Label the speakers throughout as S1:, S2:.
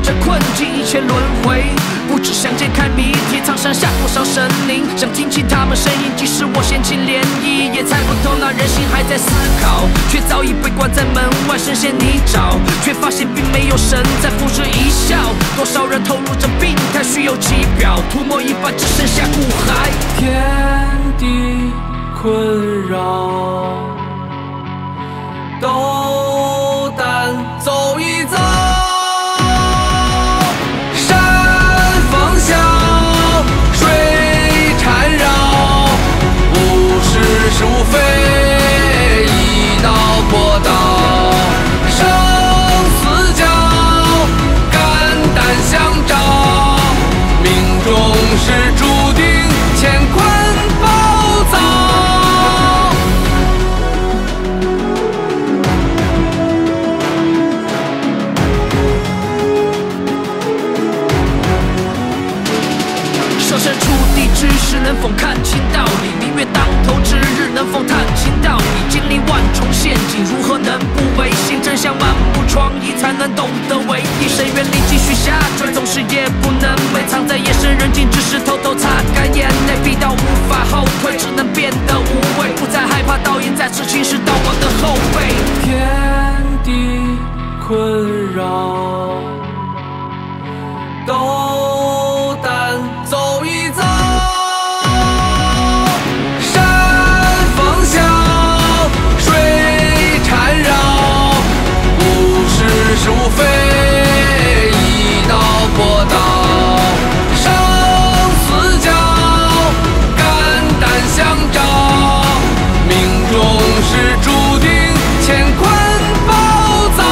S1: 着困境，一切轮回。不只想解开谜题，苍山下多少神灵，想听清他们声音。即使我掀起涟漪，也猜不透那人心还在思考，却早已被关在门外，深陷泥沼，却发现并没有神在付之一笑。多少人投入这病态，虚有其表，涂抹一半，只剩下骨骸。天地困扰，斗胆走一遭。山风啸，水缠绕，无事是无非一道破道。生死交，肝胆相照，命中是注定乾坤暴躁。设身处地之时，能否看清道理？明月当头之日，能否探清道理？经历万重陷阱，如何能不违心？真相满目疮痍，才能懂得唯一。谁愿力继续下坠，总是夜不能寐。藏在夜深人静，只是偷偷擦干眼泪，逼到无法后退，只能变得无畏。不再害怕倒影再次侵蚀到我的后背。天地困扰，斗胆走一遭。山风啸，水缠绕，无事是无非一道破道。生死交，肝胆相照，命中是注定乾坤暴躁。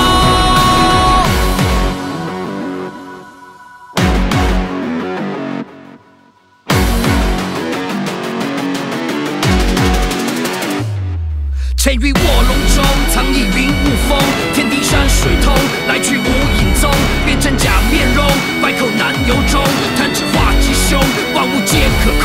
S1: 潜于卧龙中，藏匿云雾峰，天地山水通，来去无影踪。变成假面容，百口难由衷，弹指化吉凶，万物皆可